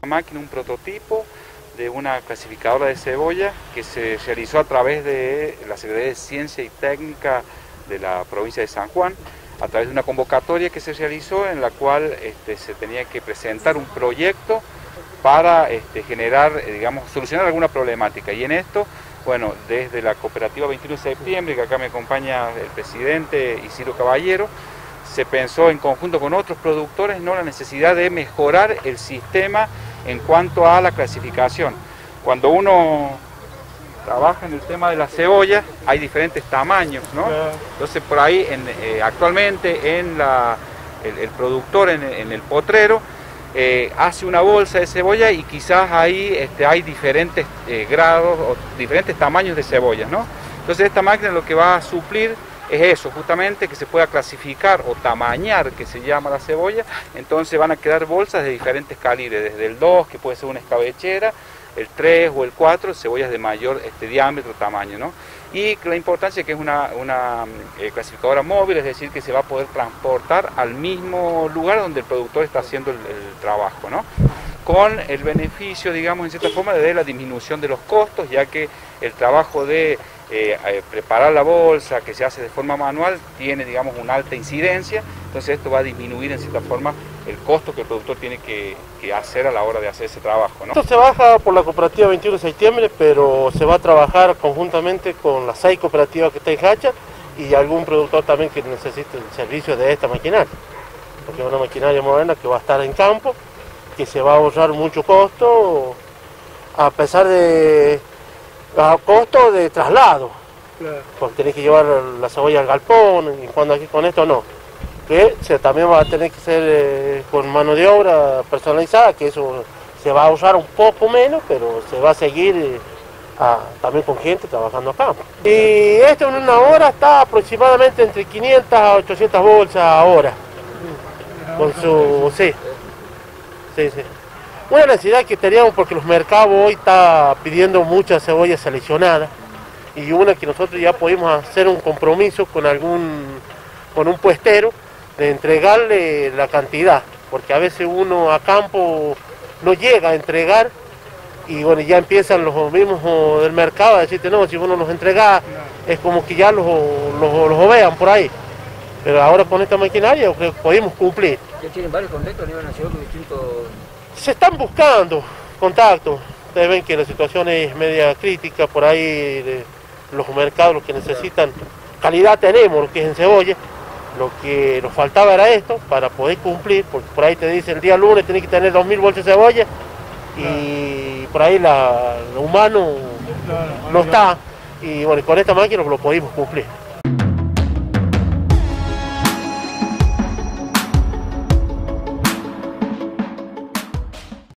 máquina, un prototipo de una clasificadora de cebolla que se realizó a través de la Secretaría de Ciencia y Técnica de la provincia de San Juan, a través de una convocatoria que se realizó en la cual se tenía que presentar un proyecto para generar, digamos, solucionar alguna problemática. Y en esto, bueno, desde la cooperativa 21 de septiembre, que acá me acompaña el presidente Isidro Caballero, se pensó en conjunto con otros productores, ¿no?, la necesidad de mejorar el sistema en cuanto a la clasificación. Cuando uno trabaja en el tema de la cebolla, hay diferentes tamaños, ¿no? Entonces por ahí actualmente el productor en el potrero hace una bolsa de cebolla y quizás ahí hay diferentes grados o diferentes tamaños de cebollas, ¿no? Entonces esta máquina lo que va a suplir es eso, justamente, que se pueda clasificar o tamañar, que se llama la cebolla. Entonces van a quedar bolsas de diferentes calibres, desde el 2, que puede ser una escabechera, el 3 o el 4, cebollas de mayor diámetro, tamaño, ¿no? Y la importancia es que es una clasificadora móvil, es decir, que se va a poder transportar al mismo lugar donde el productor está haciendo el trabajo, ¿no? Con el beneficio, digamos, en cierta forma, de la disminución de los costos, ya que el trabajo de preparar la bolsa, que se hace de forma manual, tiene, digamos, una alta incidencia. Entonces esto va a disminuir en cierta forma el costo que el productor tiene que hacer a la hora de hacer ese trabajo, ¿no? Esto se baja por la cooperativa 21 de septiembre, pero se va a trabajar conjuntamente con las 6 cooperativas que está en Hacha y algún productor también que necesite el servicio de esta maquinaria, porque es una maquinaria moderna que va a estar en campo, que se va a ahorrar mucho costo, a pesar de costo de traslado, claro, porque tenés que llevar la cebolla al galpón, y cuando aquí con esto no, que también va a tener que ser con mano de obra personalizada, que eso se va a usar un poco menos, pero se va a seguir también con gente trabajando acá. Y esto en una hora está aproximadamente entre 500 a 800 bolsas a hora, con su, sí. Una necesidad que teníamos porque los mercados hoy están pidiendo mucha cebolla seleccionada, y una que nosotros ya pudimos hacer un compromiso con un puestero de entregarle la cantidad, porque a veces uno a campo no llega a entregar y bueno, ya empiezan los mismos del mercado a decirte no, si uno los entrega es como que ya los vean por ahí. Pero ahora con esta maquinaria yo creo que podemos cumplir. ¿Ya tienen varios contactos a nivel nacional con distintos...? Se están buscando contactos. Ustedes ven que la situación es media crítica, por ahí los mercados, los que necesitan calidad tenemos, lo que es en cebolla. Lo que nos faltaba era esto, para poder cumplir, porque por ahí te dicen el día lunes tenés que tener 2000 bolsas de cebolla, y por ahí lo humano no está, y bueno, con esta máquina lo pudimos cumplir.